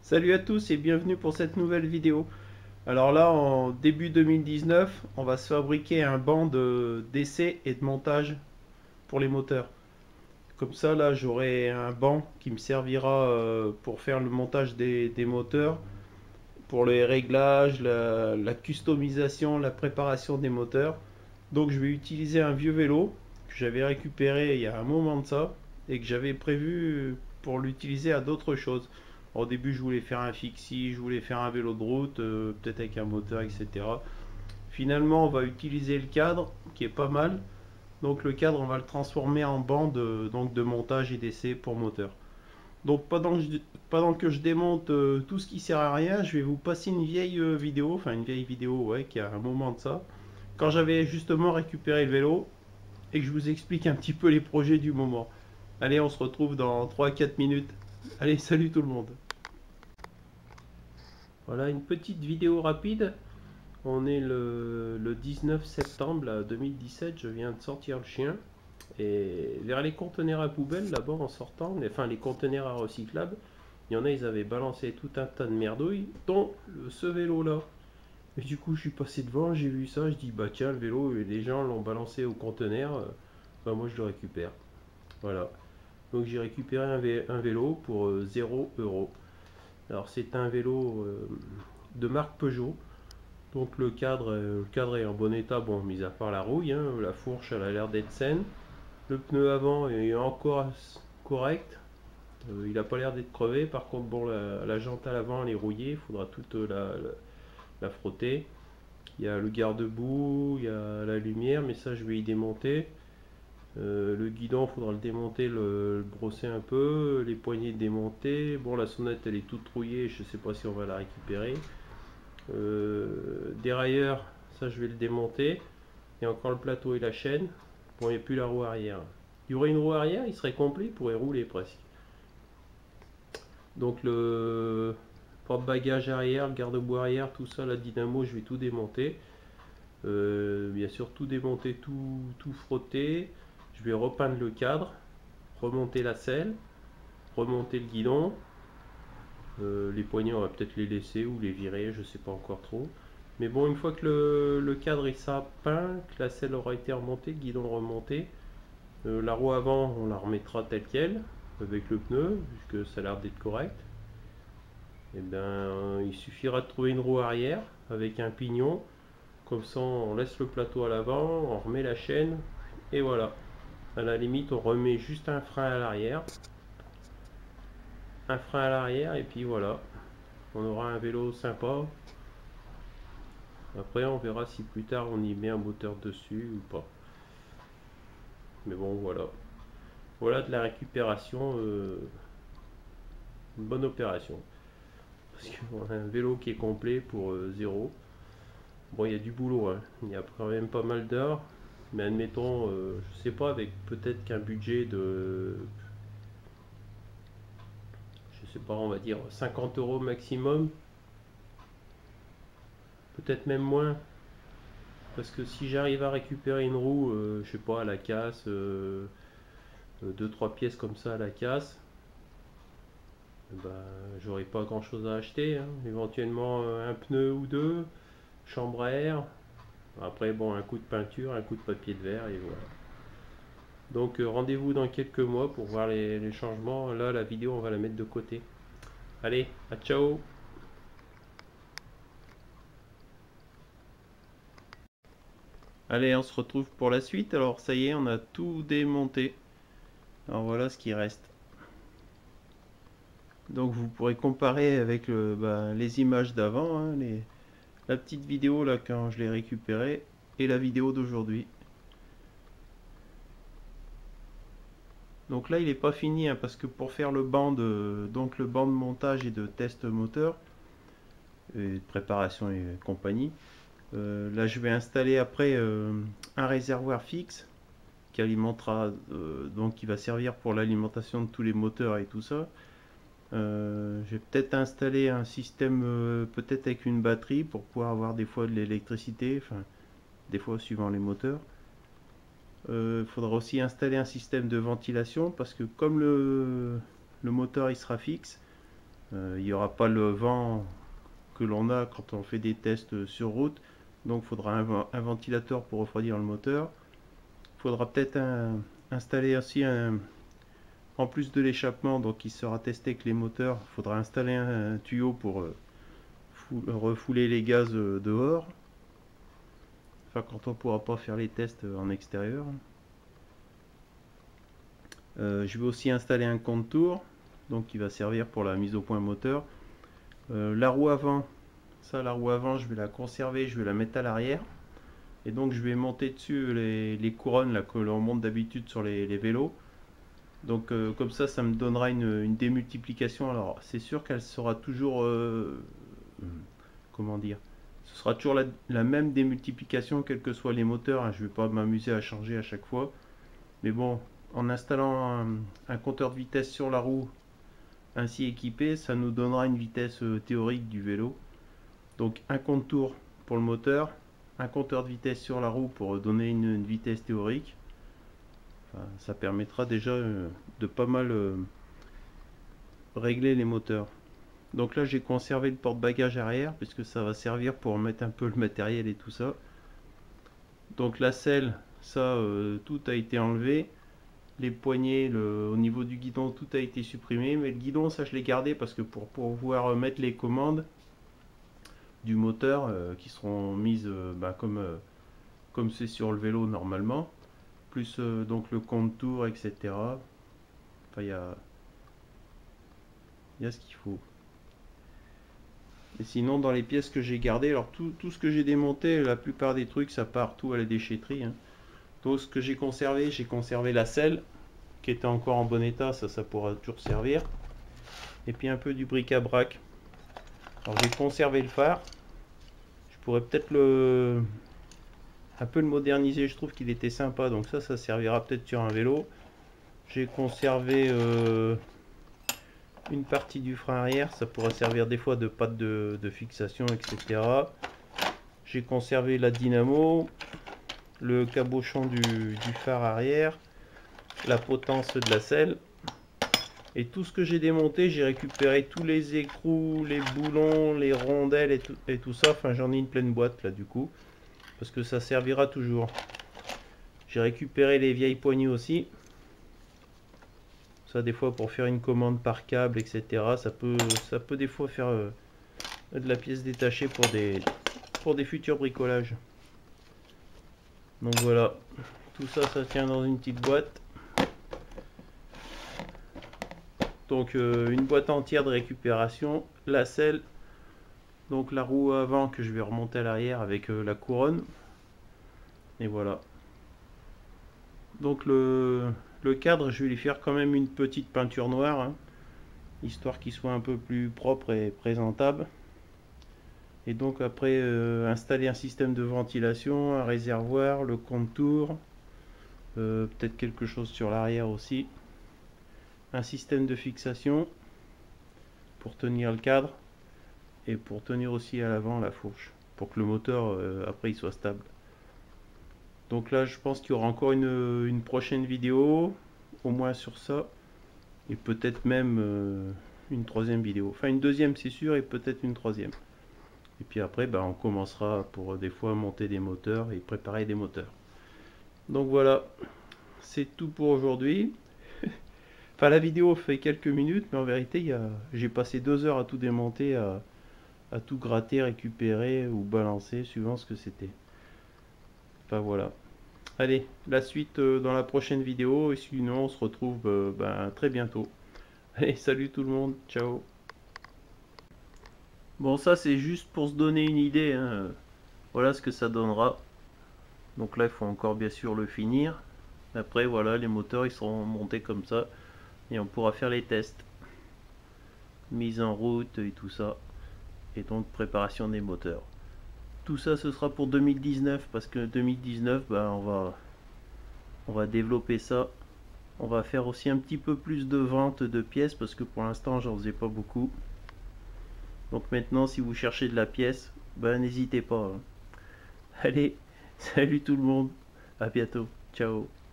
Salut à tous et bienvenue pour cette nouvelle vidéo. Alors là, en début 2019, on va se fabriquer un banc d'essai et de montage pour les moteurs. Comme ça, là, j'aurai un banc qui me servira pour faire le montage des moteurs, pour les réglages, la customisation, la préparation des moteurs. Donc je vais utiliser un vieux vélo que j'avais récupéré il y a un moment de ça et que j'avais prévu pour l'utiliser à d'autres choses. Au début, je voulais faire un fixie, je voulais faire un vélo de route, peut-être avec un moteur, etc. Finalement, on va utiliser le cadre qui est pas mal. Donc le cadre, on va le transformer en banc de montage et d'essai pour moteur. Donc pendant que je démonte tout ce qui sert à rien, je vais vous passer une vieille vidéo, enfin une vieille vidéo ouais, qui a un moment de ça, quand j'avais justement récupéré le vélo et que je vous explique un petit peu les projets du moment. Allez, on se retrouve dans 3 à 4 minutes. Allez, salut tout le monde. Voilà une petite vidéo rapide. On est le 19 septembre là, 2017, je viens de sortir le chien. Et vers les conteneurs à poubelle, là-bas en sortant, enfin les conteneurs à recyclable, il y en a, ils avaient balancé tout un tas de merdouilles, dont ce vélo-là. Et du coup, je suis passé devant, j'ai vu ça, je dis bah tiens, le vélo, les gens l'ont balancé au conteneur, bah moi je le récupère. Voilà. Donc j'ai récupéré un vélo pour 0 euros. Alors c'est un vélo de marque Peugeot. Donc le cadre est en bon état, bon, mis à part la rouille, hein, la fourche elle a l'air d'être saine. Le pneu avant est encore correct. Il n'a pas l'air d'être crevé. Par contre, bon, la jante à l'avant elle est rouillée. Il faudra toute la frotter. Il y a le garde-boue, il y a la lumière, mais ça je vais y démonter. Le guidon, il faudra le démonter, le brosser un peu. Les poignées démontées. Bon, la sonnette elle est toute rouillée. Je ne sais pas si on va la récupérer. Dérailleur, ça je vais le démonter. Et encore le plateau et la chaîne. Bon, il n'y a plus la roue arrière. Il y aurait une roue arrière, il serait complet, il pourrait rouler presque. Donc le porte-bagages arrière, le garde-boue arrière, tout ça, la dynamo, je vais tout démonter. Bien sûr, tout démonter, tout frotter. Je vais repeindre le cadre, remonter la selle, remonter le guidon. Les poignées, on va peut-être les laisser ou les virer, je sais pas encore trop. Mais bon, une fois que le cadre est ça peint, que la selle aura été remontée, le guidon remonté, la roue avant, on la remettra telle qu'elle, avec le pneu, puisque ça a l'air d'être correct. Et bien, il suffira de trouver une roue arrière avec un pignon. Comme ça, on laisse le plateau à l'avant, on remet la chaîne, et voilà. À la limite, on remet juste un frein à l'arrière. Un frein à l'arrière, et puis voilà. On aura un vélo sympa. Après, on verra si plus tard on y met un moteur dessus ou pas. Mais bon, voilà. Voilà de la récupération. Une bonne opération. Parce qu'on a un vélo qui est complet pour 0. Bon, il y a du boulot, hein. Il y a quand même pas mal d'heures. Mais admettons, je sais pas, avec peut-être qu'un budget de, je sais pas, on va dire 50 euros maximum. Peut-être même moins. Parce que si j'arrive à récupérer une roue, je sais pas, à la casse, 2-3 pièces comme ça à la casse, ben, j'aurais pas grand chose à acheter, hein. Éventuellement un pneu ou deux, chambre à air. Après, bon, un coup de peinture, un coup de papier de verre et voilà. Donc rendez-vous dans quelques mois pour voir les changements. Là, la vidéo, on va la mettre de côté. Allez, à ciao. Allez, on se retrouve pour la suite. Alors ça y est, on a tout démonté. Alors voilà ce qui reste. Donc vous pourrez comparer avec les images d'avant, hein, la petite vidéo là quand je l'ai récupéré et la vidéo d'aujourd'hui. Donc là il n'est pas fini, hein, parce que pour faire le banc de montage et de test moteur et de préparation et compagnie, là je vais installer après un réservoir fixe qui alimentera donc qui va servir pour l'alimentation de tous les moteurs et tout ça. J'ai peut-être installé un système peut-être avec une batterie pour pouvoir avoir des fois de l'électricité, enfin des fois suivant les moteurs. Faudra aussi installer un système de ventilation parce que comme le moteur il sera fixe, Il n'y aura pas le vent que l'on a quand on fait des tests sur route, donc il faudra un ventilateur pour refroidir le moteur. Il faudra peut-être installer aussi en plus de l'échappement, donc qui sera testé avec les moteurs, il faudra installer un tuyau pour refouler les gaz dehors, enfin quand on ne pourra pas faire les tests en extérieur. Je vais aussi installer un contour, donc qui va servir pour la mise au point moteur. La roue avant, la roue avant, je vais la conserver, je vais la mettre à l'arrière. Et donc je vais monter dessus les couronnes là, que l'on monte d'habitude sur les vélos. Donc comme ça me donnera une démultiplication. Alors c'est sûr qu'elle sera toujours, comment dire, ce sera toujours la même démultiplication quels que soient les moteurs, hein. Je ne vais pas m'amuser à changer à chaque fois. Mais bon, en installant un compteur de vitesse sur la roue ainsi équipé, ça nous donnera une vitesse théorique du vélo. Donc un contour pour le moteur, un compteur de vitesse sur la roue pour donner une vitesse théorique. Enfin, ça permettra déjà de pas mal régler les moteurs. Donc là j'ai conservé le porte-bagages arrière puisque ça va servir pour mettre un peu le matériel et tout ça. Donc la selle, ça tout a été enlevé. Les poignées au niveau du guidon, tout a été supprimé, mais le guidon, ça je l'ai gardé parce que pour pouvoir mettre les commandes du moteur qui seront mises comme c'est sur le vélo normalement, plus donc le contour, etc. Enfin, il y a ce qu'il faut. Et sinon, dans les pièces que j'ai gardées, alors tout ce que j'ai démonté, la plupart des trucs, ça part tout à la déchetterie, hein. Donc ce que j'ai conservé la selle qui était encore en bon état, ça pourra toujours servir. Et puis un peu du bric-à-brac. Alors j'ai conservé le phare. Je pourrais peut-être un peu le moderniser, je trouve qu'il était sympa, donc ça servira peut-être sur un vélo. J'ai conservé une partie du frein arrière, ça pourra servir des fois de patte de fixation, etc. J'ai conservé la dynamo, le cabochon du phare arrière, la potence de la selle. Et tout ce que j'ai démonté, j'ai récupéré tous les écrous, les boulons, les rondelles et tout ça. Enfin, j'en ai une pleine boîte là du coup, parce que ça servira toujours. J'ai récupéré les vieilles poignées aussi. Ça, des fois, pour faire une commande par câble, etc. Ça peut des fois faire de la pièce détachée pour des futurs bricolages. Donc voilà, tout ça, ça tient dans une petite boîte. Donc une boîte entière de récupération, la selle, donc la roue avant que je vais remonter à l'arrière avec la couronne. Et voilà. Donc le cadre, je vais lui faire quand même une petite peinture noire, hein, histoire qu'il soit un peu plus propre et présentable. Et donc après installer un système de ventilation, un réservoir, le contour, peut-être quelque chose sur l'arrière aussi, un système de fixation pour tenir le cadre et pour tenir aussi à l'avant la fourche pour que le moteur après il soit stable. Donc là je pense qu'il y aura encore une prochaine vidéo au moins sur ça, et peut-être même une troisième vidéo, enfin une deuxième c'est sûr, et peut-être une troisième. Et puis après on commencera pour des fois monter des moteurs et préparer des moteurs. Donc voilà, c'est tout pour aujourd'hui. Enfin la vidéo fait quelques minutes, mais en vérité j'ai passé 2 heures à tout démonter, à tout gratter, récupérer ou balancer suivant ce que c'était. Enfin voilà. Allez, la suite dans la prochaine vidéo, et sinon on se retrouve très bientôt. Allez, salut tout le monde, ciao. Bon, ça c'est juste pour se donner une idée, hein. Voilà ce que ça donnera. Donc là il faut encore bien sûr le finir. Après voilà, les moteurs ils seront montés comme ça et on pourra faire les tests, mise en route et tout ça, et donc préparation des moteurs. Tout ça ce sera pour 2019, parce que 2019 on va développer ça. On va faire aussi un petit peu plus de vente de pièces, parce que pour l'instant j'en faisais pas beaucoup. Donc maintenant si vous cherchez de la pièce, n'hésitez pas, hein. Allez, salut tout le monde, à bientôt, ciao.